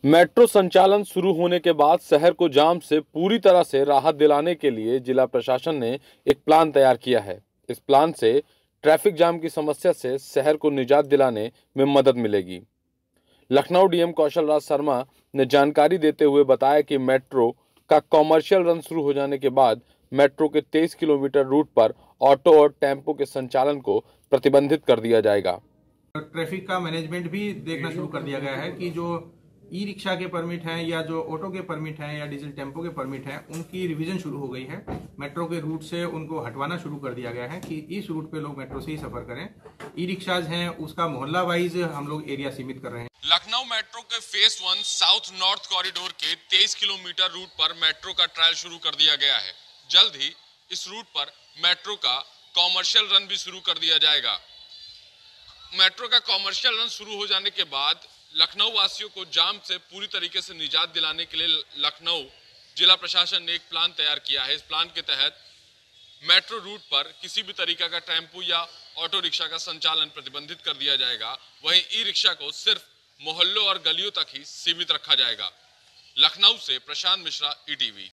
Metro संचालन शुरू होने के बाद शहर को जाम से पूरी तरह से राहत दिलाने के लिए जिला प्रशासन ने एक प्लान तैयार किया है। इस प्लान से ट्रैफिक जाम की समस्या से शहर को निजात दिलाने में मदद मिलेगी। लखनऊ डीएम कौशल राज शर्मा ने जानकारी देते हुए बताया कि मेट्रो का कॉमर्शियल रन शुरू हो जाने के बाद मेट्रो के 23 किलोमीटर रूट पर ऑटो और टेम्पो के संचालन को प्रतिबंधित कर दिया जाएगा। ट्रैफिक का मैनेजमेंट भी देखना शुरू कर दिया गया है कि जो ई रिक्शा के परमिट हैं या जो ऑटो के परमिट हैं या डीजल टेम्पो के परमिट हैं उनकी रिवीजन शुरू हो गई है। मेट्रो के रूट से उनको हटवाना शुरू कर दिया गया है कि इस रूट पे लोग मेट्रो से ही सफर करें। ई रिक्शाज हैं उसका मोहल्ला वाइज हम लोग एरिया सीमित कर रहे हैं। लखनऊ मेट्रो के फेज 1 साउथ नॉर्थ कॉरिडोर के 23 किलोमीटर रूट पर मेट्रो का ट्रायल शुरू कर दिया गया है। जल्द ही इस रूट पर मेट्रो का कॉमर्शियल रन भी शुरू कर दिया जाएगा। मेट्रो का कॉमर्शियल रन शुरू हो जाने के बाद लखनऊ वासियों को जाम से पूरी तरीके से निजात दिलाने के लिए लखनऊ जिला प्रशासन ने एक प्लान तैयार किया है। इस प्लान के तहत मेट्रो रूट पर किसी भी तरीका का टेम्पो या ऑटो रिक्शा का संचालन प्रतिबंधित कर दिया जाएगा। वहीं ई रिक्शा को सिर्फ मोहल्लों और गलियों तक ही सीमित रखा जाएगा। लखनऊ से प्रशांत मिश्रा, ईटीवी।